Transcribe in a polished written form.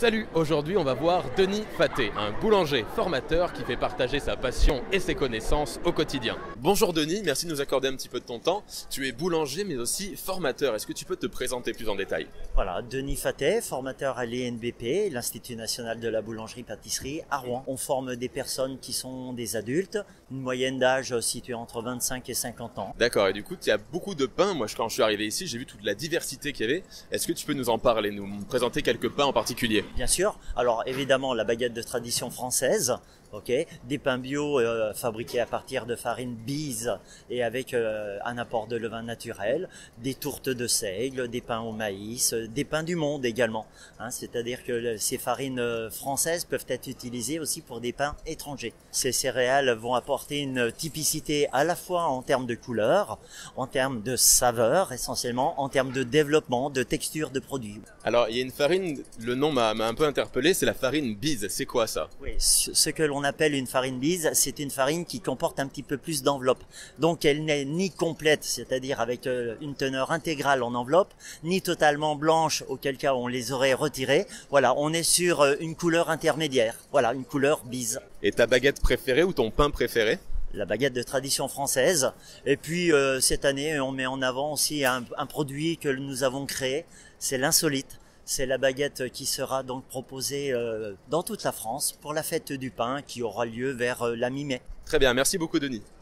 Salut, aujourd'hui on va voir Denis Faté, un boulanger formateur qui fait partager sa passion et ses connaissances au quotidien. Bonjour Denis, merci de nous accorder un petit peu de ton temps. Tu es boulanger mais aussi formateur, est-ce que tu peux te présenter plus en détail? Voilà, Denis Faté, formateur à l'INBP, l'Institut National de la Boulangerie-Pâtisserie à Rouen. On forme des personnes qui sont des adultes, une moyenne d'âge située entre 25 et 50 ans. D'accord, et du coup il y a beaucoup de pains. Moi quand je suis arrivé ici j'ai vu toute la diversité qu'il y avait. Est-ce que tu peux nous en parler, nous présenter quelques pains en particulier? Bien sûr, alors évidemment la baguette de tradition française, des pains bio fabriqués à partir de farine bise et avec un apport de levain naturel, des tourtes de seigle, des pains au maïs, des pains du monde également. C'est-à-dire que ces farines françaises peuvent être utilisées aussi pour des pains étrangers. Ces céréales vont apporter une typicité à la fois en termes de couleur, en termes de saveur essentiellement, en termes de développement, de texture de produits. Alors il y a une farine, le nom m'a un peu interpellé, c'est la farine bise, c'est quoi ça? Oui, ce que l'on appelle une farine bise, c'est une farine qui comporte un petit peu plus d'enveloppe. Donc elle n'est ni complète, c'est-à-dire avec une teneur intégrale en enveloppe, ni totalement blanche, auquel cas on les aurait retirées. Voilà, on est sur une couleur intermédiaire. Voilà, une couleur bise. Et ta baguette préférée ou ton pain préféré? La baguette de tradition française. Et puis cette année, on met en avant aussi un produit que nous avons créé, c'est l'insolite. C'est la baguette qui sera donc proposée dans toute la France pour la fête du pain qui aura lieu vers la mi-mai. Très bien, merci beaucoup Denis.